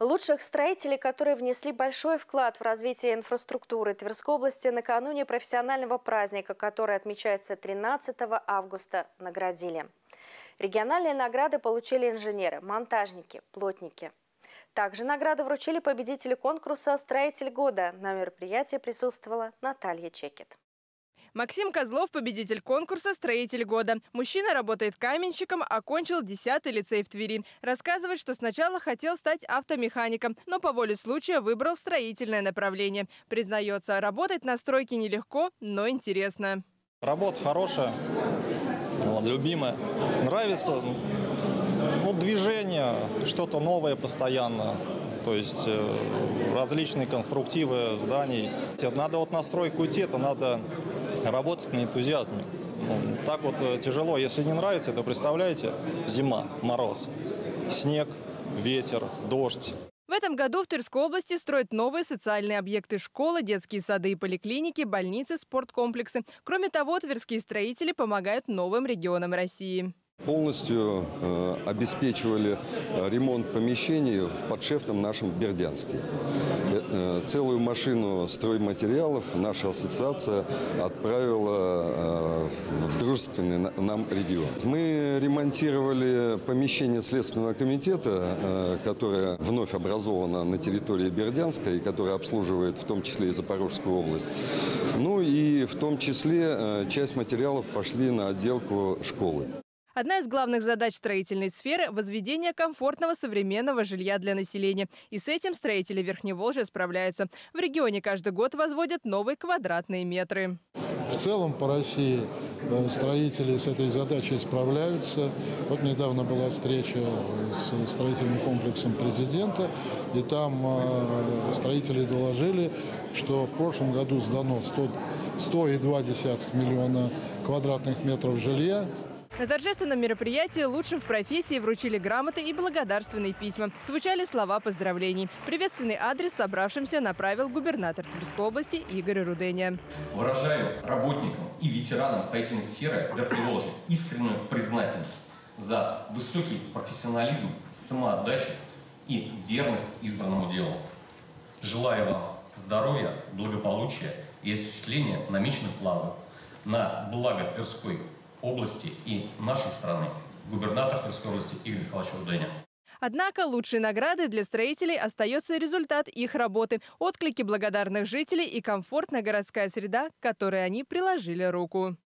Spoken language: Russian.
Лучших строителей, которые внесли большой вклад в развитие инфраструктуры Тверской области, накануне профессионального праздника, который отмечается 13 августа, наградили. Региональные награды получили инженеры, монтажники, плотники. Также награду вручили победителю конкурса «Строитель года». На мероприятии присутствовала Наталья Чекет. Максим Козлов – победитель конкурса «Строитель года». Мужчина работает каменщиком, окончил 10-й лицей в Твери. Рассказывает, что сначала хотел стать автомехаником, но по воле случая выбрал строительное направление. Признается, работать на стройке нелегко, но интересно. Работа хорошая, любимая. Нравится движение, что-то новое постоянно. То есть различные конструктивы зданий. Надо на стройку идти, это надо работать на энтузиазме. Так тяжело. Если не нравится, то представляете, зима, мороз, снег, ветер, дождь. В этом году в Тверской области строят новые социальные объекты: школы, детские сады и поликлиники, больницы, спорткомплексы. Кроме того, тверские строители помогают новым регионам России. Полностью обеспечивали ремонт помещений в подшефном нашем Бердянске. Целую машину стройматериалов наша ассоциация отправила в дружественный нам регион. Мы ремонтировали помещение Следственного комитета, которое вновь образовано на территории Бердянска и которое обслуживает в том числе и Запорожскую область. Ну и в том числе часть материалов пошли на отделку школы. Одна из главных задач строительной сферы – возведение комфортного современного жилья для населения. И с этим строители Верхневолжья справляются. В регионе каждый год возводят новые квадратные метры. В целом по России строители с этой задачей справляются. Вот недавно была встреча с строительным комплексом президента, и там строители доложили, что в прошлом году сдано 100,2 миллиона квадратных метров жилья. На торжественном мероприятии лучшим в профессии вручили грамоты и благодарственные письма. Звучали слова поздравлений. Приветственный адрес собравшимся направил губернатор Тверской области Игорь Руденя. Выражаю работникам и ветеранам строительной сферы Верхневолжья искреннюю признательность за высокий профессионализм, самоотдачу и верность избранному делу. Желаю вам здоровья, благополучия и осуществления намеченных планов на благо Тверской области и нашей страны. Губернатор Тверской области Игорь Михайлович Руденя. Однако лучшей наградой для строителей остается результат их работы, отклики благодарных жителей и комфортная городская среда, к которой они приложили руку.